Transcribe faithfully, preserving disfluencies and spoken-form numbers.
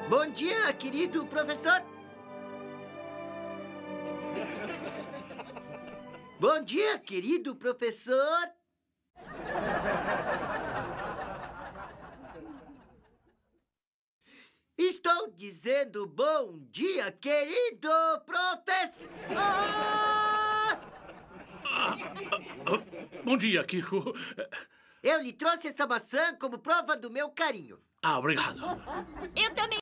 Bom dia, querido professor. Bom dia, querido professor. Estou dizendo bom dia, querido professor. Bom dia, Kiko. Eu lhe trouxe essa maçã como prova do meu carinho. Ah, obrigado. Eu também